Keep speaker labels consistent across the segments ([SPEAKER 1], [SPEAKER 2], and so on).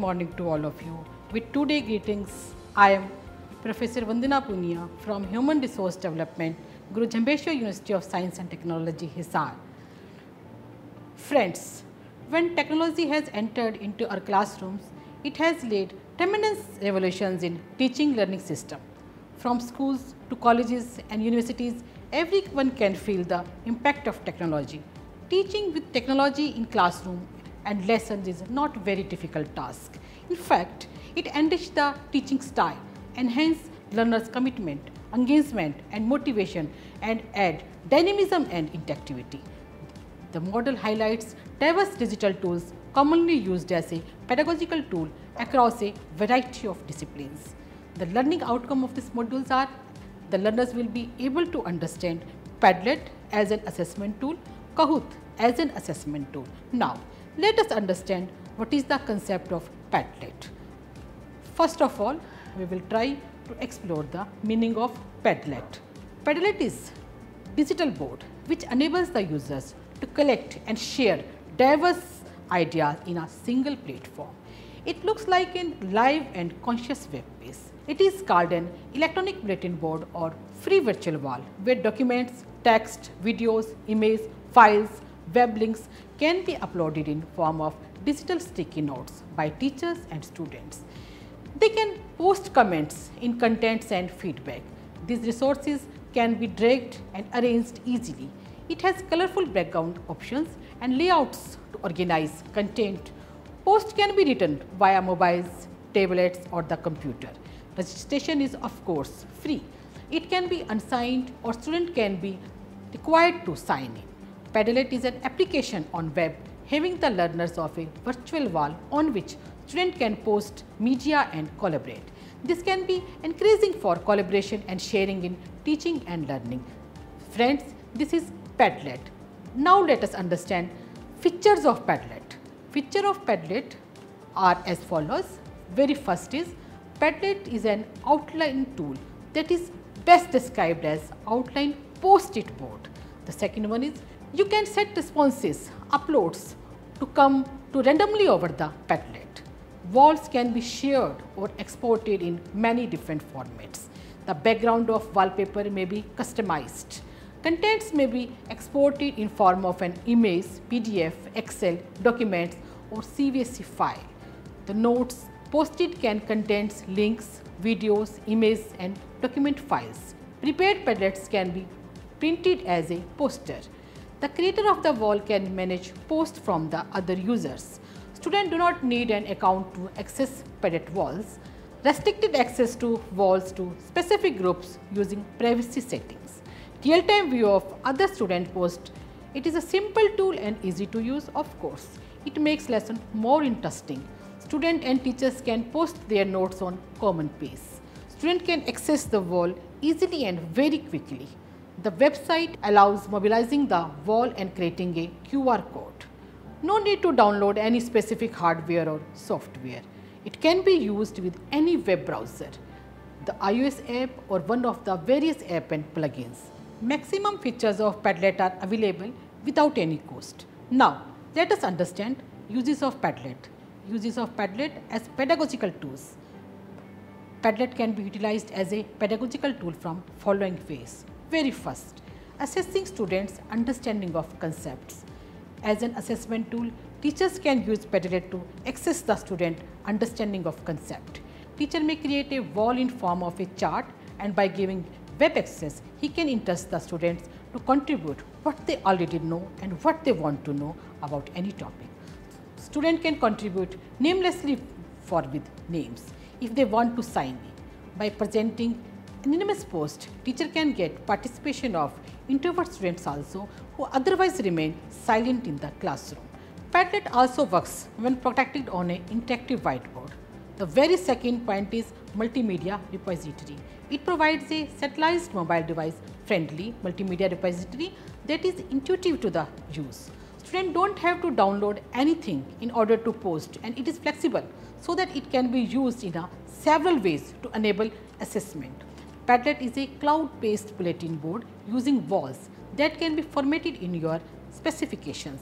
[SPEAKER 1] morning to all of you. With today greetings, I am Professor Vandana Punia from Human Resource Development, Guru Jambheshwar University of Science and Technology, Hisar. Friends, when technology has entered into our classrooms, it has led tremendous revolutions in teaching learning system. From schools to colleges and universities, everyone can feel the impact of technology. Teaching with technology in classroom and lessons is not a very difficult task. In fact, it enriches the teaching style, enhance learners' commitment, engagement and motivation, and add dynamism and interactivity. The model highlights diverse digital tools commonly used as a pedagogical tool across a variety of disciplines. The learning outcome of these modules are the learners will be able to understand Padlet as an assessment tool, Kahoot as an assessment tool. Now, let us understand what is the concept of Padlet. First of all, we will try to explore the meaning of Padlet. Padlet is digital board which enables the users to collect and share diverse ideas in a single platform. It looks like a live and conscious web page. It is called an electronic bulletin board or free virtual wall where documents, text, videos, images, files, web links can be uploaded in form of digital sticky notes by teachers and students. They can post comments in contents and feedback. These resources can be dragged and arranged easily. It has colorful background options and layouts to organize content. Post can be written via mobiles, tablets or the computer. Registration is of course free. It can be unsigned or student can be required to sign in. Padlet is an application on web having the learners of a virtual wall on which student can post media and collaborate. This can be encouraging for collaboration and sharing in teaching and learning. Friends, this is Padlet. Now let us understand features of Padlet. Features of Padlet are as follows. Very first is Padlet is an outline tool that is best described as outline post-it board. The second one is you can set responses, uploads to come to randomly over the Padlet. Walls can be shared or exported in many different formats. The background of wallpaper may be customized. Contents may be exported in form of an image, PDF, Excel, documents or CVSC file. The notes posted can contain links, videos, images and document files. Prepared Padlets can be printed as a poster. The creator of the wall can manage posts from the other users. Students do not need an account to access Padlet walls. Restricted access to walls to specific groups using privacy settings. Real-time view of other student posts. It is a simple tool and easy to use, of course. It makes lesson more interesting. Students and teachers can post their notes on common page. Students can access the wall easily and very quickly. The website allows mobilizing the wall and creating a QR code. No need to download any specific hardware or software. It can be used with any web browser, the iOS app or one of the various app and plugins. Maximum features of Padlet are available without any cost. Now, let us understand uses of Padlet. Uses of Padlet as pedagogical tools. Padlet can be utilized as a pedagogical tool from following ways. Very first, assessing students' understanding of concepts. As an assessment tool, teachers can use Padlet to assess the student understanding of concept. Teacher may create a wall in form of a chart and by giving web access, he can interest the students to contribute what they already know and what they want to know about any topic. Student can contribute namelessly for with names if they want to sign in. By presenting anonymous post, teacher can get participation of introvert students also who otherwise remain silent in the classroom. Padlet also works when protected on an interactive whiteboard. The very second point is multimedia repository. It provides a centralized mobile device friendly multimedia repository that is intuitive to the use. Students don't have to download anything in order to post and it is flexible so that it can be used in several ways to enable assessment. Padlet is a cloud-based bulletin board using walls that can be formatted in your specifications.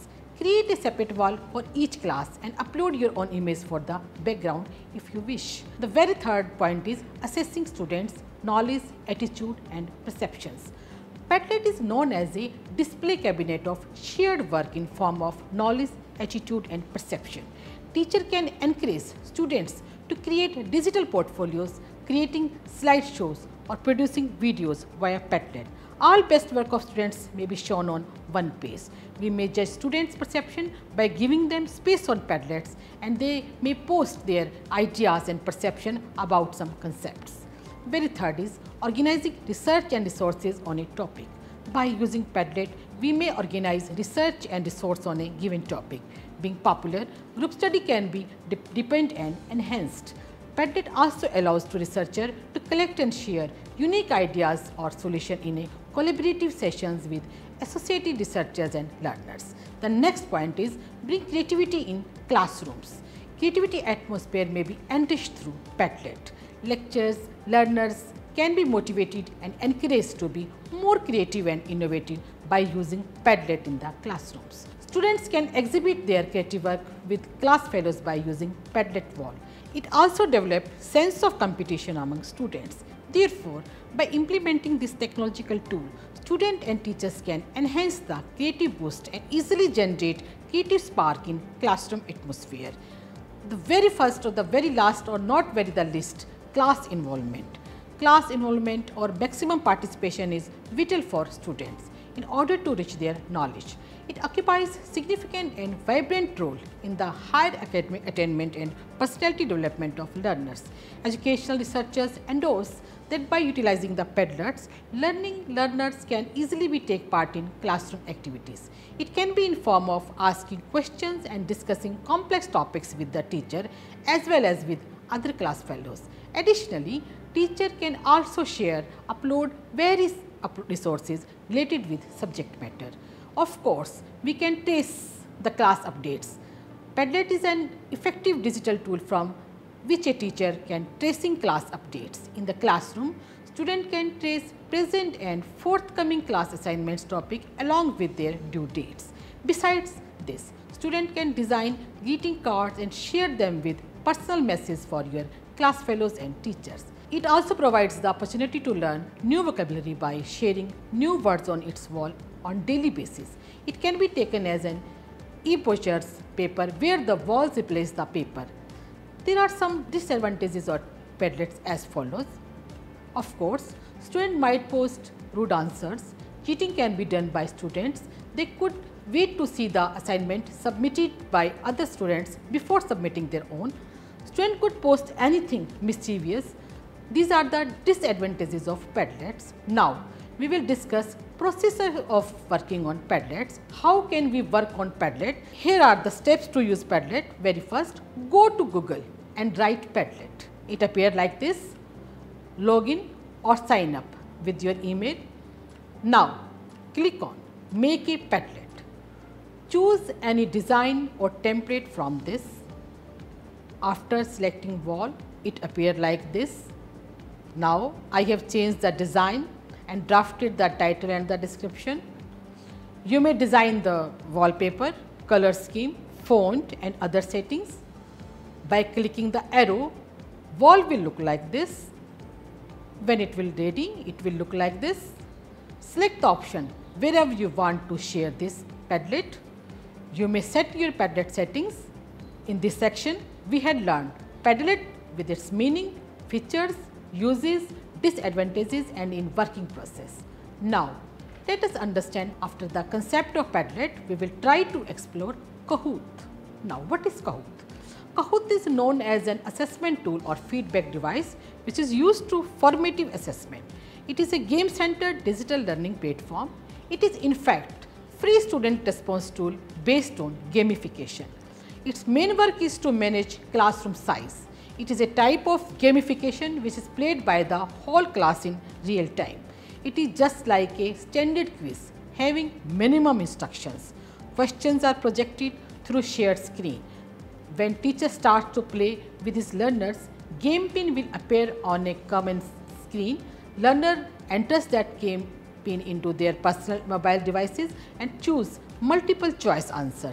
[SPEAKER 1] Create a separate wall for each class and upload your own image for the background if you wish. The very third point is assessing students' knowledge, attitude and perceptions. Padlet is known as a display cabinet of shared work in form of knowledge, attitude and perception. Teacher can encourage students to create digital portfolios, creating slideshows or producing videos via Padlet. All best work of students may be shown on one page. We may judge students' perception by giving them space on Padlets, and they may post their ideas and perception about some concepts. Very third is organizing research and resources on a topic. By using Padlet, we may organize research and resource on a given topic. Being popular, group study can be deepened and enhanced. Padlet also allows to researcher to collect and share unique ideas or solution in a collaborative sessions with associated researchers and learners. The next point is bring creativity in classrooms. Creativity atmosphere may be enriched through Padlet. Lectures, learners can be motivated and encouraged to be more creative and innovative by using Padlet in the classrooms. Students can exhibit their creative work with class fellows by using Padlet wall. It also develops sense of competition among students. Therefore, by implementing this technological tool, students and teachers can enhance the creative boost and easily generate creative spark in classroom atmosphere. The very first or the very last or not very the least, class involvement. Class involvement or maximum participation is vital for students in order to reach their knowledge. It occupies significant and vibrant role in the higher academic attainment and personality development of learners. Educational researchers endorse that by utilizing the Padlets, learners can easily take part in classroom activities. It can be in form of asking questions and discussing complex topics with the teacher as well as with other class fellows. Additionally, teacher can also share, upload various resources related with subject matter. Of course, we can trace the class updates. Padlet is an effective digital tool from which a teacher can tracing class updates. In the classroom, student can trace present and forthcoming class assignments topic along with their due dates. Besides this, student can design greeting cards and share them with personal messages for your class fellows and teachers. It also provides the opportunity to learn new vocabulary by sharing new words on its wall on daily basis. It can be taken as an e-brochures paper where the walls replace the paper. There are some disadvantages of Padlets as follows. Of course, students might post rude answers. Cheating can be done by students. They could wait to see the assignment submitted by other students before submitting their own. Student could post anything mischievous. These are the disadvantages of Padlets. Now, we will discuss process of working on Padlets. How can we work on Padlet? Here are the steps to use Padlet. Very first, go to Google and write Padlet. It appears like this. Login or sign up with your email. Now, click on Make a Padlet. Choose any design or template from this. After selecting wall, it appears like this. Now, I have changed the design and drafted the title and the description. You may design the wallpaper, color scheme, font and other settings. By clicking the arrow, wall will look like this. When it will ready, it will look like this. Select the option wherever you want to share this Padlet. You may set your Padlet settings. In this section, we had learned Padlet with its meaning, features, uses, disadvantages and in working process. Now, let us understand after the concept of Padlet, we will try to explore Kahoot. Now, what is Kahoot? Kahoot is known as an assessment tool or feedback device which is used to formative assessment. It is a game-centered digital learning platform. It is in fact free student response tool based on gamification. Its main work is to manage classroom size. It is a type of gamification which is played by the whole class in real time. It is just like a standard quiz having minimum instructions. Questions are projected through shared screen. When teacher starts to play with his learners, game pin will appear on a common screen. Learner enters that game pin into their personal mobile devices and choose multiple choice answers.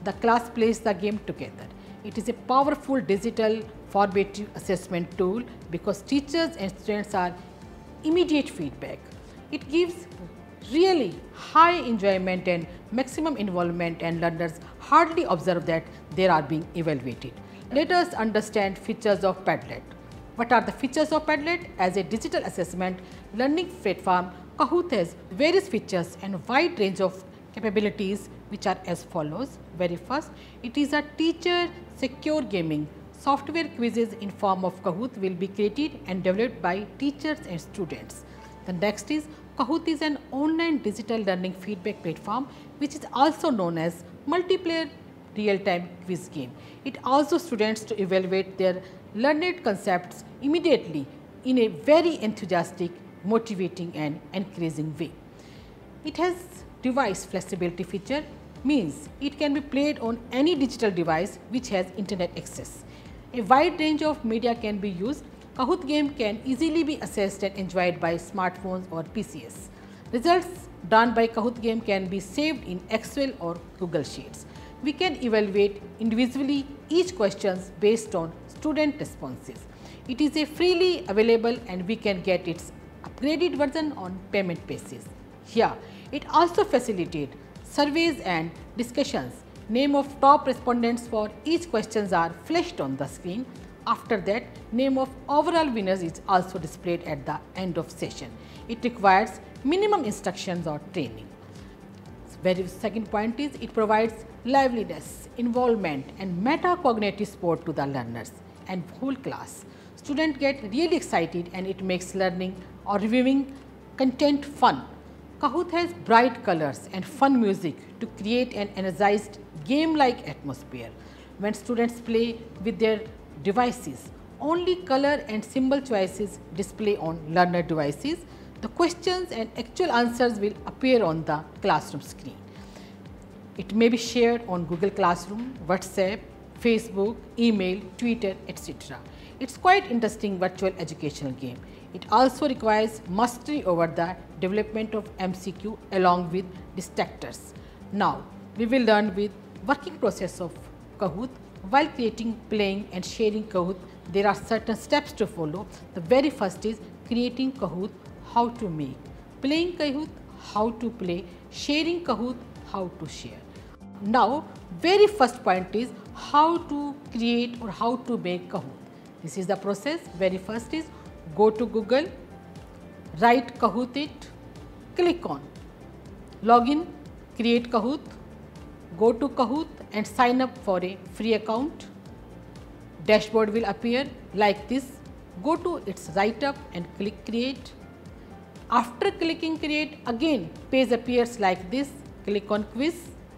[SPEAKER 1] the class plays the game together. It is a powerful digital formative assessment tool because teachers and students are immediate feedback. It gives really high enjoyment and maximum involvement, and learners hardly observe that they are being evaluated. Let us understand features of Padlet. What are the features of Padlet? As a digital assessment learning platform, Kahoot has various features and wide range of capabilities which are as follows. Very first, it is a teacher secure gaming. Software quizzes in form of Kahoot will be created and developed by teachers and students. The next is Kahoot is an online digital learning feedback platform which is also known as multiplayer real-time quiz game. It allows students to evaluate their learned concepts immediately in a very enthusiastic, motivating and encouraging way. It has device flexibility feature, means it can be played on any digital device which has internet access. A wide range of media can be used. Kahoot game can easily be accessed and enjoyed by smartphones or PCs. Results done by Kahoot game can be saved in Excel or Google Sheets. We can evaluate individually each questions based on student responses. It is a freely available and we can get its upgraded version on payment basis. Here, it also facilitates surveys and discussions. Name of top respondents for each questions are flashed on the screen. After that, name of overall winners is also displayed at the end of session. It requires minimum instructions or training. Very second point is it provides liveliness, involvement and metacognitive support to the learners and whole class. Students get really excited and it makes learning or reviewing content fun. Kahoot has bright colors and fun music to create an energized game-like atmosphere. When students play with their devices, only color and symbol choices display on learner devices. The questions and actual answers will appear on the classroom screen. It may be shared on Google Classroom, WhatsApp, Facebook, email, Twitter, etc. It's quite interesting virtual educational game. It also requires mastery over the development of MCQ along with distractors. Now, we will learn with working process of Kahoot. While creating, playing and sharing Kahoot, there are certain steps to follow. The very first is creating Kahoot, how to make, playing Kahoot, how to play, sharing Kahoot, how to share. Now, very first point is how to create or how to make Kahoot. This is the process. Very first is go to Google, write Kahoot it, click on login, create Kahoot, go to Kahoot and sign up for a free account. Dashboard will appear like this. Go to its right up and click create. After clicking create, again page appears like this. Click on quiz,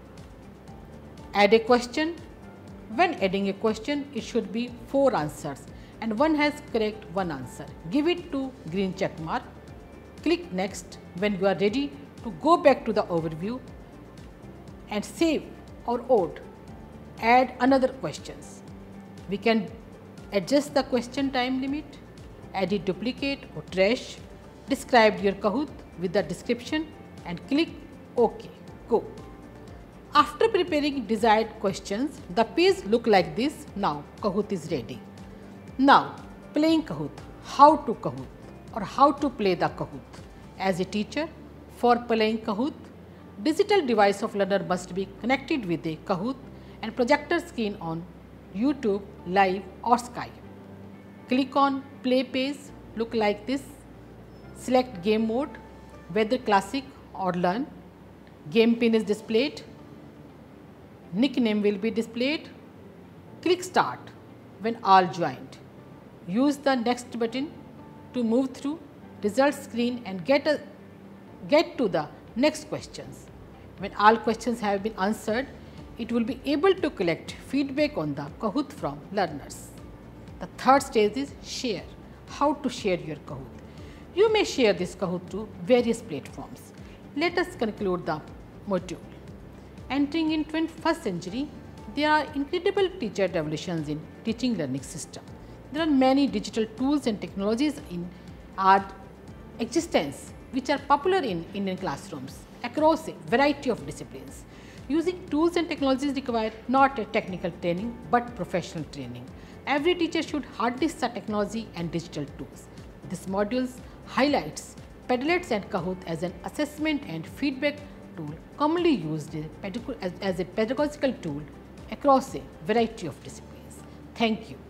[SPEAKER 1] add a question. When adding a question, it should be 4 answers and one has correct 1 answer. Give it to green check mark. Click next when you are ready to go back to the overview and save or odd. Add another questions. We can adjust the question time limit, edit duplicate or trash, describe your Kahoot with the description and click OK. Go. After preparing desired questions, the page look like this. Now Kahoot is ready. Now playing Kahoot, how to Kahoot or how to play the Kahoot. As a teacher, for playing Kahoot, digital device of learner must be connected with a Kahoot and projector screen on YouTube, Live or Skype. Click on play page, look like this. Select game mode, whether classic or learn. Game pin is displayed. Nickname will be displayed. Click start when all joined. Use the next button to move through results screen and get to the next questions. When all questions have been answered, it will be able to collect feedback on the Kahoot from learners. The third stage is share. How to share your Kahoot. You may share this Kahoot to various platforms. Let us conclude the module. Entering in 21st century, there are incredible teacher revolutions in teaching learning system. There are many digital tools and technologies in our existence which are popular in Indian classrooms across a variety of disciplines. Using tools and technologies require not a technical training but professional training. Every teacher should harness the technology and digital tools. This module highlights Padlets and Kahoot as an assessment and feedback tool commonly used as a pedagogical tool across a variety of disciplines. Thank you.